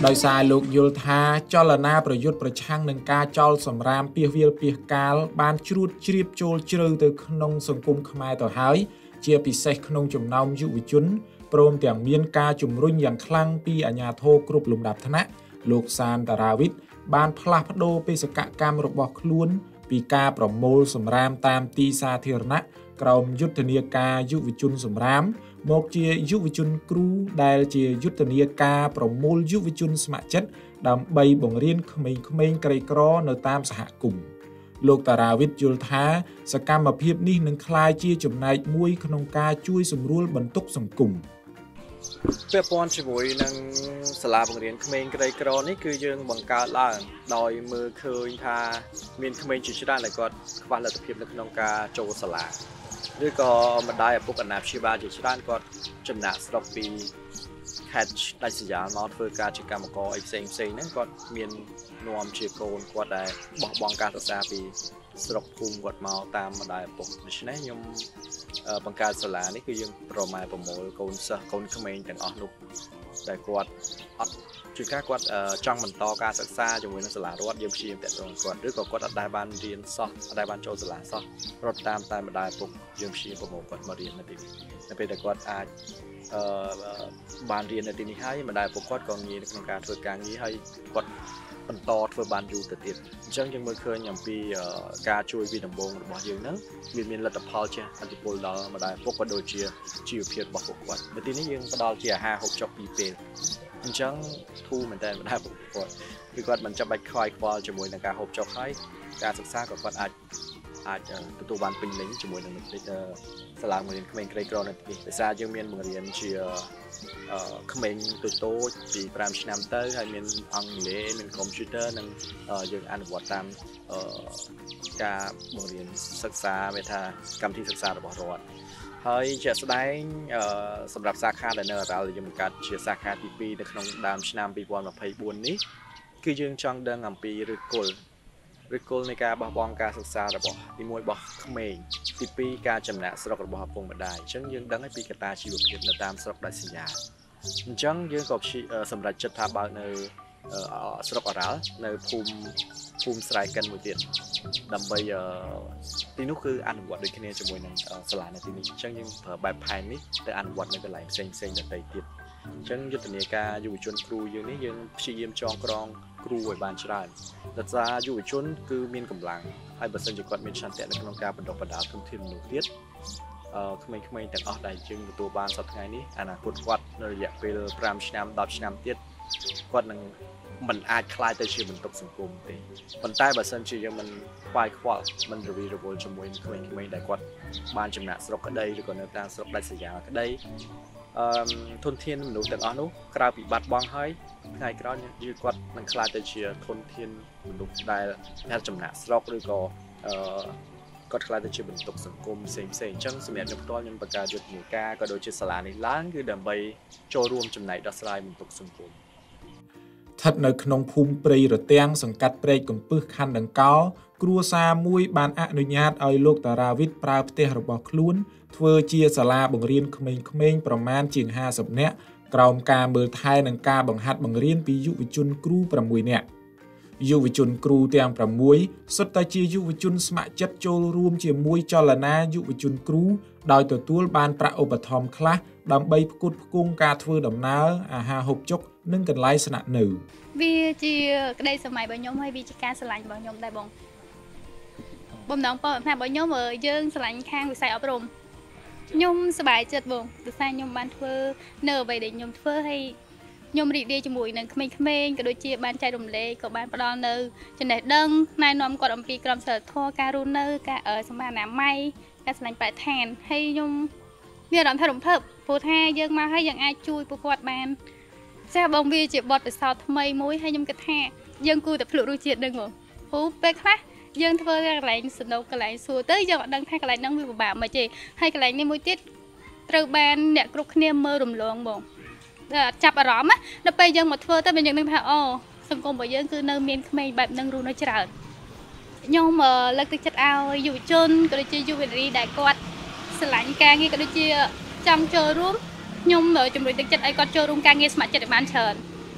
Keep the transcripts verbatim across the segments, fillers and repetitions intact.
ដោយសារលោកយល់ថាចលនាប្រយុទ្ធប្រឆាំងនឹងការចោលសម្រាមពាសវាលពាសកាលបានជ្រួតជ្រាបចូលជ្រៅទៅក្នុងសង្គមខ្មែរទៅហើយជាពិសេសក្នុងចំណោមយុវជនព្រមទាំងមានការជំរុញយ៉ាងខ្លាំងពីអាជ្ញាធរគ្រប់លំដាប់ថ្នាក់លោកសានតារាវិទ្យបានផ្លាស់ប្ដូរបេសកកម្មរបស់ខ្លួនពីការប្រមូលសម្រាមតាមទីសាធារណៈក្រោមយុទ្ធនាការយុវជនសម្រាមមកជាយុវជនគ្រូដែលជាយុទ្ធនាការប្រមូលយុវជនស្ម័គ្រចិត្តដើម្បីបង្រៀនក្មេងៗក្រីក្រនៅតាមសហគមន៍លោកតារាវិទ្យយល់ថាសកម្មភាពនេះនឹងក្លាយជាចំណែកមួយក្នុងការជួយសម្រួលបន្ទុកសង្គមពាក់ព័ន្ធជាមួយនឹងសាលាបង្រៀនក្មេងក្រីក្រនេះគឺយើងបង្កើតឡើងដោយមើលឃើញថាមានក្មេងជាច្រើនដែលគាត់ខ្វះលទ្ធភាពនៅក្នុងការចូលសាលាឬក៏ម្ដាយឪពុកអាណាព្យាបាលជាច្រើនគាត់ចំណាក់ស្រុកពីខេត្តដាច់ស្រយាលមកធ្វើការជាកម្មករអីផ្សេងផ្សេងហ្នឹងគាត់មាននាំជាកូនគាត់ដែលបោះបង់ការសិក្សាពីស្រុកភូមិគាត់មកតាមម្ដាយឪពុកដូច្នេះខ្ញុំបង្កើតសាលានេះគឺយើងប្រម៉ែប្រមូលកូនសិស្សកូនក្មេងទាំងអស់នោះដែលគាត់អត់ជួនកាលគាត់ចង់បន្តការសិក្សាជាមួយនឹងសាលារដ្ឋយើងព្យាយាមតាក់ទងគាត់ឬក៏គាត់អត់ដែលបានរៀនសោះអត់ដែលបានចូលសាលាសោះរត់តាមតែម្ដាយឪពុកយើងព្យាយាមប្រមូលគាត់មករៀននៅទីនេះនៅពេលដែលគាត់អាចអឺបានរៀននៅទីនេះហើយម្ដាយឪពុកគាត់ក៏ងាយនៅក្នុងការធ្វើការងារហើយគាត់បន្តធ្វើបានយូរទៅទៀតអញ្ចឹងយើងមើលឃើញអំពីការជួយពីដំបូងរបស់យើងហ្នឹងវាមានលទ្ធផលជាអតិពលដល់ម្ដាយឪពុកក៏ដូចជាជីវភាពរបស់ពួកគាត់នៅទីនេះយើងផ្ដល់ជាអាហារហូបចុកពីរពេលអញ្ចឹងធូរមែនតើម្ដាយឪពុកគាត់គឺគាត់មិនចាំបាច់ខ្វាយខ្វល់ជាមួយនឹងការហូបចុកហើយការសិក្សាក៏គាត់អាចអាចទទួលបានពេញលេញជាមួយនឹងសាលាបង្រៀនក្មេងក្រីក្រនៅទីនេះដោយសារយើងមានបង្រៀនជាក្មេងតូចតូចពីប្រាំឆ្នាំទៅហើយមានអង់គ្លេសមានកុំព្យូទ័រនិងយើងអនុវត្តតាមការបង្រៀនសិក្សាវាថាកម្មវិធីសិក្សារបស់រដ្ឋហើយជាក់ស្ដែងសម្រាប់សាខាដែលនៅអារ៉ាល់យើងបង្កើតជាសាខាទីពីរនៅក្នុងដើមឆ្នាំពីរពាន់ម្ភៃបួននេះគឺយើងចង់ដឹងអំពីឫសគល់ឬគល់នៃការបោះបង់ការសិក្សារបស់ទីមួយរបស់ក្មេងទីពីរការចំណាក់ស្រុករបស់ឪពុកម្ដាយអញ្ចឹងយើងដឹងពីកត្តាជីវភាពនៅតាមស្រុកដាច់ស្រយាលអញ្ចឹងយើងក៏សម្រេចចិត្តថាបើកនៅស្រុកអារ៉ាល់នៅភូមិភូមិស្រែកិនមួយទៀតដើម្បីទីនោះគឺអនុវត្តដូចគ្នាជាមួយនឹងសាលានៅទីនេះអញ្ចឹងយើងប្រើបែបផែននេះទៅអនុវត្តនៅកន្លែងផ្សេងផ្សេងដទៃទៀតអញ្ចឹងយុទ្ធនាការយុវជនគ្រូយើងនេះយើងព្យាយាមចងក្រងគ្រូឲ្យបានច្រើនដោយសារយុវជនគឺមានកម្លាំងហើយបើសិនជាគាត់មានឆន្ទៈនៅក្នុងការបណ្ដុះបណ្ដាលធនធានមនុស្សទៀតអឺក្មេងៗទាំងអស់ដែលយើងទទួលបានសប្តាហ៍នេះអនាគតគាត់នៅរយៈពេលប្រាំឆ្នាំដប់ឆ្នាំទៀតគាត់នឹងមិនអាចខ្លាយទៅជាបន្ទុកសង្គមទេប៉ុន្តែបើសិនជាយើងមិនខ្វាយខ្វល់មិនរវីរវល់ជាមួយនឹងក្មេងៗដែលគាត់បានចំណាក់ស្រុកក្តីឬក៏នៅតាមស្រុកដាច់ស្រយាលក្តីអឺធនធានមនុស្សទាំងអស់នោះក្រៅពីបាត់បង់ហើយថ្ងៃក្រោយយើងគាត់នឹងខ្លាចទៅជាធនធានមនុស្សដែលអ្នកចំណាក់ស្រុកឬក៏អឺគាត់ខ្លាចទៅជាបន្ទុកសង្គមផ្សេងផ្សេងអញ្ចឹងសម្រាប់ខ្ញុំផ្ទាល់ខ្ញុំបង្កើតយុទ្ធនាការក៏ដូចជាសាលានេះឡើងគឺដើម្បីចូលរួមចំណែកដោះស្រាយបន្ទុកសង្គមស្ថិតនៅក្នុងភូមិព្រៃរទាំងសង្កាត់ព្រែកកំពឹសខណ្ឌដង្កោគ្រួសារមួយបានអនុញ្ញាតឲ្យលោកតារាវិទ្យប្រើផ្ទះរបស់ខ្លួនធ្វើជាសាលាបង្រៀនក្មេងៗប្រមាណជាងห้าสิบនាក់ក្រោមការមើលថែនិងការបង្ហាត់បង្រៀនពីយុវជនគ្រូប្រាំមួយនាក់យុវជនគ្រូទាំងប្រាំមួយសុទ្ធតែជាយុវជនស្ម័គ្រចិត្តចូលរួមជាមួយចលនាយុវជនគ្រូដោយទទួលបានប្រាក់ឧបត្ថម្ភខ្លះដើម្បីផ្គត់ផ្គង់ការធ្វើដំណើរអាហារហូបចុកនិងកន្លែងស្នាក់នៅវាជាក្តីសម័យរបស់ខ្ញុំហើយវាជាការស្រឡាញ់របស់ខ្ញុំដែរបងបំណងបងថារបស់ខ្ញុំយើងស្រឡាញ់ខាងវិស័យអប់រំខ្ញុំសប្បាយចិត្តបងដោយសារខ្ញុំបានធ្វើនៅអ្វីដែលខ្ញុំធ្វើហើយខ្ញុំរីករាយជាមួយនឹងក្មេងៗក៏ដូចជាបានចែករំលែកក៏បានផ្ដល់នៅចំណេះដឹងណែនាំគាត់អំពីក្រមសីលធម៌ការរស់នៅការសម្អាតអនាម័យការស្រឡាញ់បរិស្ថានហើយខ្ញុំមានអារម្មណ៍ថារំភើបព្រោះថាយើងមកហើយយើងអាចជួយពួកគាត់បានចាស់បងវាជាបទពិសោធន៍ថ្មីមួយហើយខ្ញុំគិតថាយើងគួរតែភ្លក់រសជាតិនឹងបងព្រោះពេលខ្លះយើងធ្វើកន្លែងសនុកកន្លែងសួរទៅយើងអត់ដឹងថាកន្លែងហ្នឹងវាពិបាកមិនទេហើយកន្លែងនេះមួយទៀតត្រូវបានអ្នកគ្រប់គ្នាមើលរំលងបងចាប់អារម្មណ៍ណាដល់ពេលយើងមកធ្វើទៅយើងនឹងថាអូសង្គមរបស់យើងគឺនៅមានក្មេងបែបហ្នឹងរស់នៅច្រើនខ្ញុំលើកទឹកចិត្តឲ្យយុវជនក៏ដូចជាយុវនារីដែលគាត់ស្រឡាញ់ការងារក៏ដូចជាចង់ចូលរួមខ្ញុំជំរុញទឹកចិត្តឲ្យគាត់ចូលរួមការងារស្ម័គ្រចិត្តឲ្យបានច្រើន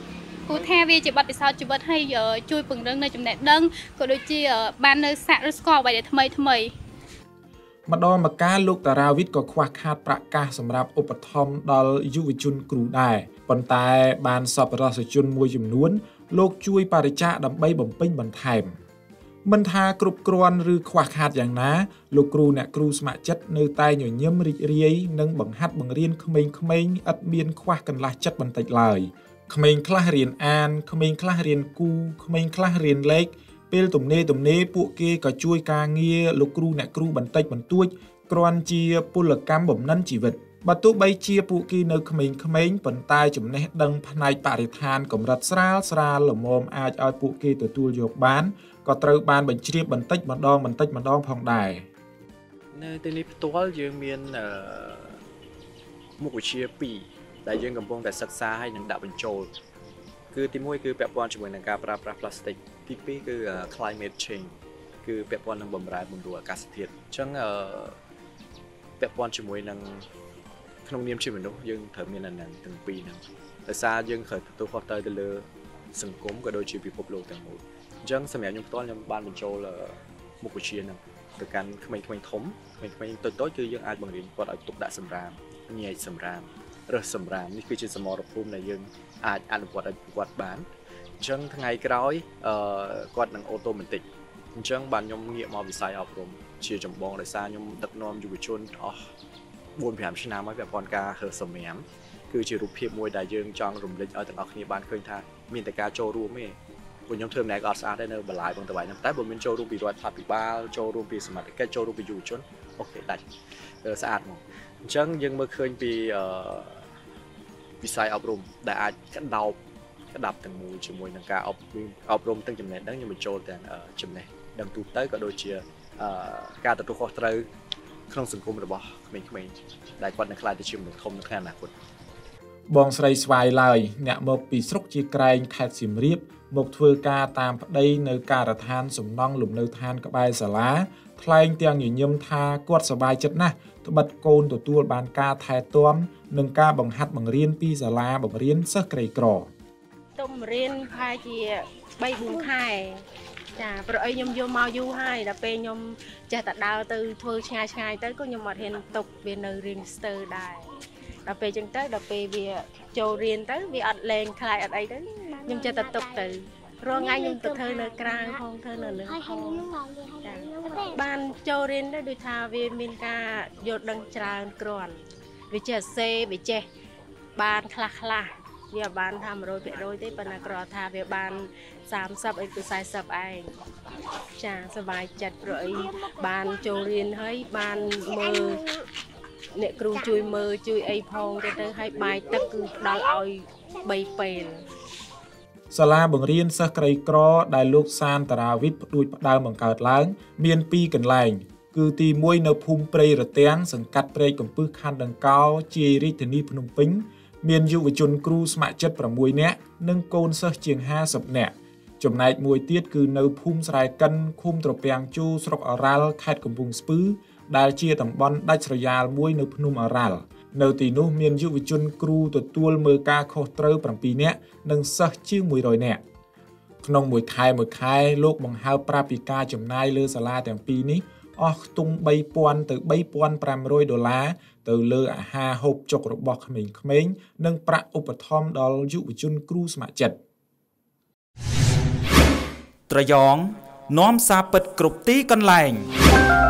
គូថាវាជាបទពិសោធន៍ជីវិតឲ្យជួយពង្រឹងនៅចំណេះដឹងក៏ដូចជាបាននៅសាក់ឬស្គាល់អ្វីដែលថ្មីថ្មីម្ដងម្កាលលោកតារាវិទ្យក៏ខ្វះខាតប្រាក់កាសសម្រាប់ឧបត្ថម្ភដល់យុវជនគ្រូដែរប៉ុន្តែបានសប្បុរសជនមួយចំនួនលោកជួយបរិច្ចាគដើម្បីបំពេញបន្ថែមមិនថាគ្រប់គ្រាន់ឬខ្វះខាតយ៉ាងណាលោកគ្រូអ្នកគ្រូស្ម័គ្រចិត្តនៅតែញញឹមរីករាយនិងបង្ហាត់បង្រៀនក្មេងៗឥតមានខ្វះកន្លះចិត្តបន្តិចឡើយក្មេងខ្លះរៀនអានក្មេងខ្លះរៀនគូក្មេងខ្លះរៀនលេខពេលទំនេរទំនេរពួកគេក៏ជួយការងារលោកគ្រូអ្នកគ្រូបន្តិចបន្តួចគ្រាន់ជាពលកម្មបំណិនជីវិតបើទោះបីជាពួកគេនៅក្មេងៗប៉ុន្តែចំណេះដឹងផ្នែកបរិស្ថានកម្រិតស្រាលស្រាលល្មមអាចឲ្យពួកគេទទួលយកបានក៏ត្រូវបានបញ្ជ្រាបបន្តិចម្ដងបន្តិចម្ដងផងដែរនៅទីនេះផ្ទាល់យើងមានមុខវិជ្ជាពីរដែលយើងកំពុងតែសិក្សាហើយនឹងដាក់បញ្ចូលគឺទីមួយគឺពាក់ព័ន្ធជាមួយនឹងការប្រើប្រាស់ប្លាស្ទិកទីពីរគឺ climate change គឺពាក់ព័ន្ធនឹងបម្រែបម្រួលអាកាសធាតុអញ្ចឹងពាក់ព័ន្ធជាមួយនឹងក្នុងនាមជាមនុស្សយើងត្រូវមានអានឹងទាំងពីរហ្នឹងដោយសារយើងត្រូវទទួលខុសត្រូវទៅលើសង្គមក៏ដូចជាពិភពលោកទាំងមូលអញ្ចឹងសម្រាប់ខ្ញុំផ្ទាល់ខ្ញុំបានបញ្ចូលមុខវិជ្ជាហ្នឹងទៅកាន់ក្មេងៗធំក្មេងៗតូចៗគឺយើងអាចបង្រៀនគាត់ឲ្យទុកដាក់សម្រាមញែកសម្រាមរើសសម្រាមនេះគឺជាសមរភូមិដែលយើងអាចអនុវត្តឲ្យគាត់បានអញ្ចឹងថ្ងៃក្រោយអឺគាត់នឹងអូតូម៉ាទិកអញ្ចឹងបានខ្ញុំងាកមកវិស័យអប់រំជាចម្បងដោយសារខ្ញុំដឹកនាំយុវជនអស់bốn đến nămឆ្នាំហើយពាក់ព័ន្ធការរើសសម្រាមគឺជារូបភាពមួយដែលយើងចង់រំលឹកឲ្យទាំងអស់គ្នាបានឃើញថាមានតែការចូលរួមទេព្រោះខ្ញុំធ្វើម្នាក់ក៏អត់ស្អាតដែរនៅបន្លាយបងតវ៉ៃហ្នឹងតែបើមានចូលរួមពីរដ្ឋាភិបាលចូលរួមពីសមាជិកចូលរួមពីយុវជនអូខេដាច់ស្អាតមកអញ្ចឹងយើងមើលឃើញពីវិស័យអប់រំដែលអាចក្តោបក្តាប់ទាំងមូលជាមួយនឹងការអប់អប់រំទាំងចំណេះដឹងខ្ញុំបញ្ចូលទាំងចំណេះដឹងទូទៅក៏ដូចជាការទទួលខុសត្រូវក្នុងសង្គមរបស់ក្មេងៗដែលគាត់នឹងខ្លាចទៅជាមនុស្សធំនៅថ្ងៃអនាគតបងស្រីស្វាយឡើយអ្នកមកពីស្រុកជាក្រែងខេត្តសៀមរាបមកធ្វើការតាមប្តីនៅការដ្ឋានសំណង់លំនៅឋានក្បែរសាលាថ្លែងទាំងញញឹមថាគាត់សប្បាយចិត្តណាស់ត្បិតកូនទទួលបានការថែទាំនិងការបង្ហាត់បង្រៀនពីសាលាបង្រៀនសិស្សក្រីក្រទុំរៀនប្រហែលជាបីបួនខែចាព្រោះអីខ្ញុំយកមកយូរហើយដល់ពេលខ្ញុំចេះតែដើរទៅធ្វើឆ្ងាយឆ្ងាយទៅក៏ខ្ញុំអត់ហ៊ានទុកវានៅរៀនស្ទើរដែរដល់ពេលអញ្ចឹងទៅដល់ពេលវាចូលរៀនទៅវាអត់លែងខ្លាចអត់អីទៅខ្ញុំចេះតែទុកទៅរាល់ថ្ងៃខ្ញុំទៅធ្វើនៅក្រៅផងធ្វើនៅលើផងចាបានចូលរៀនទៅដូចថាវាមានការយល់ដឹងច្រើនគ្រាន់វាចេះសេវាចេះបានខ្លះខ្លះវាបានថាmột trăm phần trămទេប៉ុន្តែគ្រាន់ថាវាបានសាមសិបអីទៅสี่สิบឯងចាសប្បាយចិត្តព្រោះអីបានចូលរៀនហើយបានមើលអ្នកគ្រូជួយមើលជួយអីផងទៅទៅឲ្យបាយទឹកគឺផ្ដល់ឲ្យបីពេលសាលាបង្រៀនសិស្សក្រីក្រដែលលោកសានតារាវិទ្យផ្ដួចផ្ដើមបង្កើតឡើងមានពីរកន្លែងគឺទីមួយនៅភូមិព្រៃរទាំងសង្កាត់ព្រែកកំពឹសខណ្ឌដង្កោជាយរាជធានីភ្នំពេញមានយុវជនគ្រូស្ម័គ្រចិត្តប្រាំមួយនាក់និងកូនសិស្សជាងห้าสิบនាក់ចំណែកមួយទៀតគឺនៅភូមិស្រែកិនឃុំត្រពាំងជូស្រុកអរ៉ាល់ខេត្តកំពង់ស្ពឺដែលជាតំបន់ដាច់ស្រយាលមួយនៅភ្នំអរ៉ាល់នៅទីនោះមានយុវជនគ្រូទទួលមើលការខុសត្រូវប្រាំពីរនាក់និងសិស្សជាងមួយរយនាក់ក្នុងមួយខែមួយខែលោកបង្ហើបប្រាប់ពីការចំណាយលើសាលាទាំងពីរនេះអស់ខ្ទង់បីពាន់ទៅបីពាន់ប្រាំរយដុល្លារទៅលើអាហារហូបចុករបស់ក្មេងៗនិងប្រាក់ឧបត្ថម្ភដល់យុវជនគ្រូស្ម័គ្រចិត្តត្រយងនាំសារពិតគ្រប់ទីកន្លែង